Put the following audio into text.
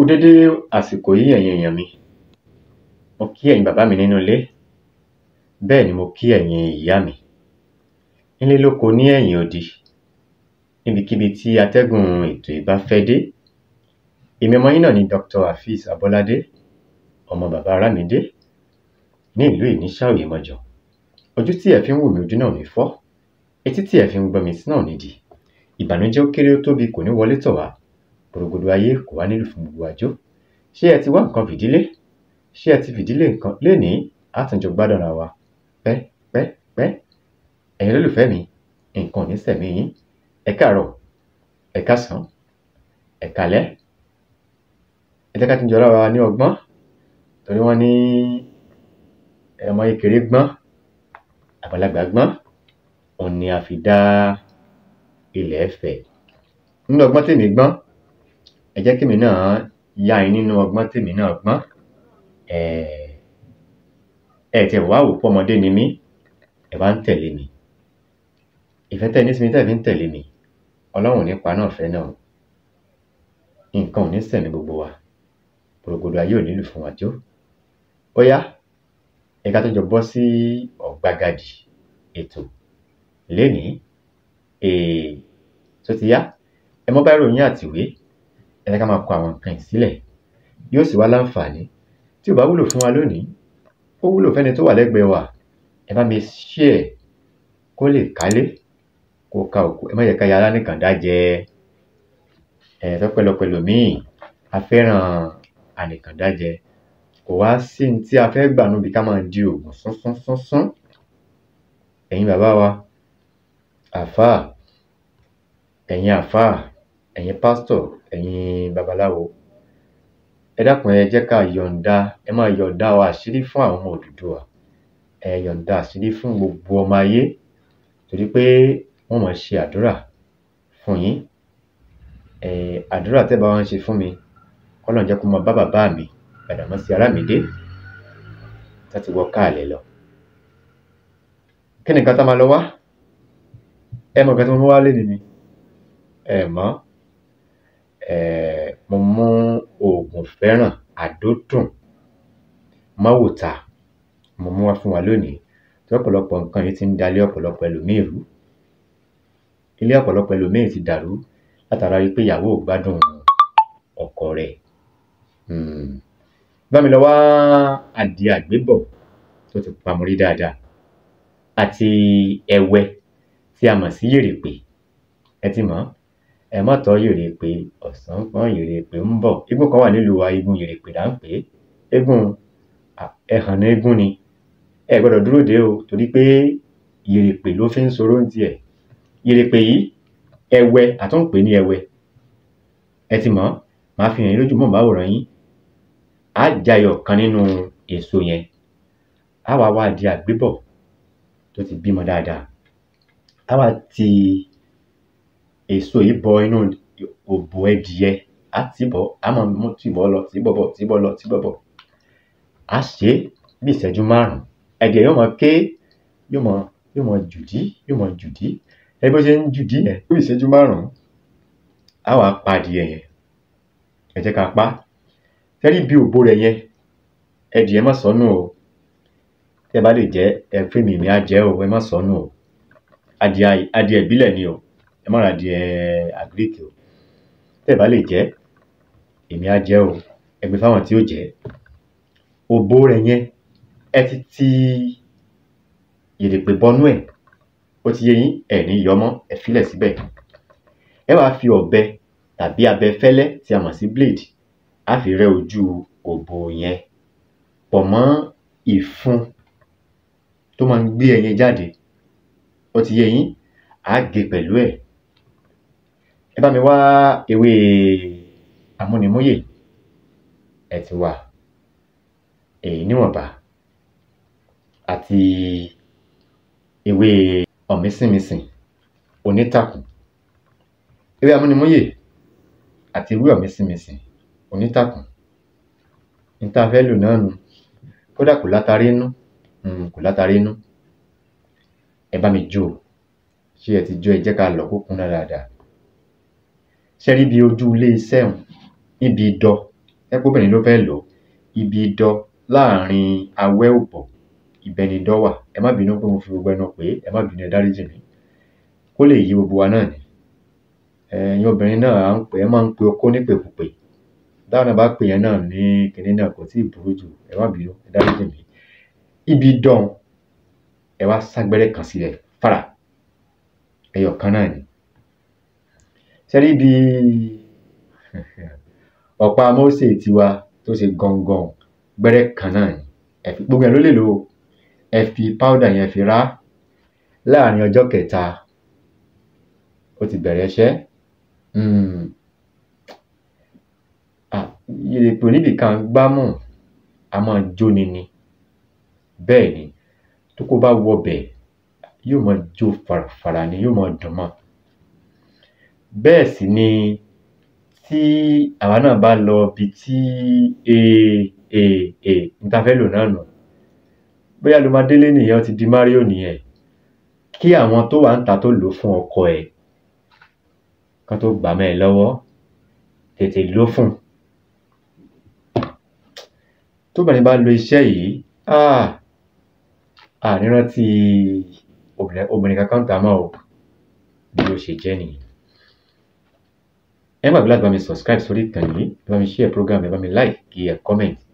dédé àsìkò yìí ẹ̀yin èèyàn mi. Mo kí ẹ̀yin bàbá mi nínú ilé. Bẹ́ẹ̀ ni mo kí ẹ̀yin ìyá mi. Nílé lóko ní ẹ̀yìn odi. Níbikíbi tí atẹ́gùn ètò ìbá fẹ́ dé. Èmi ọmọ yín náà ni Dr. Hafiz Abolade, ọmọ bàbá Aramide, ní ìlú Ìníṣà Òyèmọ̀jọ̀. Ojú tí ẹ fi ń wò mí ojú náà ò ní fọ́. Etí tí ẹ fi ń gbọ́ mi sí náà ò ní di. Ìbànújẹ́ ó kéré ó tóbi kò ní wọlé tọ̀ wá. Gbòrògbòdò ayé kò wá nílùú fún gbogbo àjò. Ṣé ẹ ti wá nǹkan fìdílé? Ṣé ẹ ti fìdílé nǹkan lénìí? Àtúnjọ gbádùn ara wa pẹ́. Ẹ̀yin olólùfẹ́ mi, nǹkan ò ní sẹ̀mí yín. Ẹ káàárọ̀, ẹ káàsán, ẹ káalẹ́. Ẹ jẹ́ ká tún jọra wa ní ọgbọ́n. Torí wọ́n ní ọmọ kékeré gbọ́n, àgbàlagbà gbọ́n. Òun ni a fi dá ilẹ̀ Ẹ̀fẹ̀. Nínú ọgbọ́n tèmi gbọ́n, ẹ jẹ́ kí mi náà yá yín nínú ọgbọ́n tèmi náà gbọ́n. Ẹ ti wá wò pé ọmọdé ni mí, ẹ bá ń tẹ̀lé mi. Ìfẹ́ tẹ́ ní sí mi tẹ́ fi ń tẹ̀lé mi. Ọlọ́run nípa náà fẹ́ náà. Nǹkan ò ní sẹ̀mí gbogbo wa. Gbòrògbòdò ayé ò nílù fún wa jó. Ó yá, ẹ ká tó jọ bọ́ sí ọ̀gbagadì ètò lénìí. Tó ti yá, ẹ mọ́ bá ìròyìn àtìwé. Ẹ jẹ́ ká máa kọ àwọn nǹkan ìsílẹ̀. Yóò sì wá láǹfààní. Tí ò bá wúlò fún wa lónìí, ó wúlò fẹ́ni tó wà lẹ́gbẹ̀ẹ́ wa. Ẹ bá mi share kó lè kálé, kó ka òkú. Ẹ má yẹ ká yára nìkan dá jẹ. Tọ́pẹ́lọpẹ́lò míì, a fẹ́ràn ànìkàndá jẹ. Kò wá sí ní tí a fẹ́ gbà níbi ká máa di òògùn sánsán. Ẹ̀yin bàbá wa, àfáà, ẹ̀yin pásítọ̀, ẹ̀yin babaláwo. Ẹ dákun ẹ jẹ́ ká yọ̀ǹda, ẹ máa yọ̀ǹda wa àṣírí fún àwọn ọmọ Odùduwà. Ẹ yọ̀ǹda àṣírí fún gbogbo ọmọ ayé. Torí pé wọ́n máa ṣe àdúrà fún yín. Àdúrà tẹ́ bá wọn ṣe fún mi, Ọlọ́run jẹ́ kó máa bá bàbá mi Gbàdàmọ́sí Aramide tá ti wọ káàlẹ̀ lọ. Kí ni nǹkan tá máa lọ wá? Ẹ mọ̀ nǹkan tí mo mú wá lénìí ni? Ẹ mọ̀. Mo mú oògùn fẹ́ràn àdódùn máwòta. Mo mú wá fún wa lónìí. Tí ọ̀pọ̀lọpọ̀ nǹkan yìí ti ń dalé ọ̀pọ̀lọpọ̀ ẹlòmíì rú. Ilé ọ̀pọ̀lọpọ̀ ẹlòmíì ti dàrú látara wípé ìyàwó ò gbádùn ọkọ rẹ̀. Bá mi lọ wá adìẹ àgbébọ̀ tó ti pamọ́rí dáadáa àti ẹ̀wẹ́ tí a mọ̀ sí yèrèpè. Ẹ ti mọ̀. Ẹ má tọ́ yèrèpè ọ̀sán pọ́n yèrèpè ń bọ̀. Eégún kan wà nílùú wa, eégún yèrèpè là ń pè é. Eégún ẹhàn ní eégún ni. Ẹ gbọ́dọ̀ dúró dè o, torí pé yèrèpè ló fi ń soró ń tiẹ̀. Yèrèpè yìí, ẹ̀wẹ́, àtúnpè ní ẹ̀wẹ́. Ẹ ti mọ̀. Màá fi hàn yín lójú mọ́ máwòrán yín. Á jayọ̀ kan nínú èso yẹn. Á wá wá adìẹ àgbébọ̀ tó ti bímọ dáadáa. Á wá ti èso yìí bọ inú òbò ẹdìyẹ. Á tìbọ̀, á máa mú tìbọ̀ lọ, tìbọ̀ bọ̀. Á ṣe bí ìṣẹ́jú 5. Ẹdìyẹ yóò máa ké, yóò máa jùdí. Ẹ bó ṣe ń jùdí yẹn, bí ìṣẹ́jú 5. Á wá pa adìyẹ yẹn. Ẹ jẹ́ ká pa. Tẹ́rí bí òbò rẹ̀ yẹn, ẹdìyẹ má sọnù o. Tẹ́ bá lè jẹ́, ẹ fún mi á jẹ́ o. Ẹ má sọnù o. Adìyẹ ìbílẹ̀ ni o. Ẹ má ra adìyẹ àgíríkì o. Tẹ́ bá lè jẹ́, èmi á jẹ́ o. Ẹ gbé fáwọn tí ó jẹ́. Òbò rẹ̀ yẹn, ẹ ti yèrèpè bọnú ẹ̀. Ó ti yé yín, ẹ ní yọmọ́, ẹ fílẹ̀ síbẹ̀. Ẹ wá fi ọ̀bẹ tàbí abẹfẹ́lẹ́ tí a mọ̀ sí blade. Á fi rẹ́ ojú òbò yẹn pọ̀ mọ́ ìfun tó máa ń gbé ẹyin jáde. Ó ti yé yín, á gé pẹ̀lú ẹ̀. Ẹ bá mi wá ewé amúnimúyè. Ẹ ti wà níwọ̀nba. Àti ewé ọ̀mísìnmísìn onítàkùn. Ewé amúnimúyè àti ewé ọ̀mísìnmísìn onítàkùn. Ní tá fẹ́ lò náà nù. Kódà kò látàrí inú. Ẹ bá mi jó. Ṣé ẹ ti jó? Ẹ jẹ́ ká lọ̀ kó kúnná dáadáa. Ṣé rí bí ojú ilé iṣẹ́ òun níbi idọ̀ ẹ̀pọ̀ obìnrin ló fẹ́ lò ibi idọ̀ láàrin awẹ́ òbọ̀ ìbẹnidọ́ wà. Ẹ má bínú pé mo fi gbogbo ẹnu pé ẹ má bínú ẹ dáríjì mí kó lè yí gbogbo wa náà ni. Ẹ̀yin obìnrin náà à ń pè ẹ máa ń pe okó nípèkúpè dáwọn náà bá pè yẹn náà ní kinní náà kò tí ì burú jù ẹ má bínú ẹ dáríjì mí. Ibi idọ̀ ẹ wá ságbẹ́rẹ́ kan sílẹ̀ fara ẹyọ kan náà ni. Sẹ́rí bí ọ̀pá Mósè tiwa tó ṣe gangan gbẹ́rẹ́ kan náà ni. Ẹ fi gbogbo ẹ̀ ló lè lò ó. Ẹ fi powder yẹn fi rá láàrin ọjọ́ kẹta ó ti bẹ̀rẹ̀ iṣẹ́. Ìrèpè oníbìkan gbámù a máa jóni ni. Bẹ́ẹ̀ ni tó kó bá wọbẹ̀ yóò máa jó farafara ni yóò máa dùn mọ́. Bẹ́ẹ̀ sì ni tí àwa náà bá lọ bí tí n ta fẹ́ lò náà nù bóyá ló máa délé nìyẹn ó ti di Mario nìyẹn kí àwọn tó wà ń ta tó lò fún ọkọ ẹ̀ kan tó gbà mọ́ ẹ lọ́wọ́ tètè lò fún. Tóbìnrin bá lo iṣẹ́ yìí nírántí obìnrin kankan tà mọ́ o bí ó ṣe jẹ́ nìyẹn. Ẹ má gbàgbé láti bá mi subscribe sórí ìkànnì yìí, ẹ bá mi share program, ẹ bá mi like, kí ẹ comment.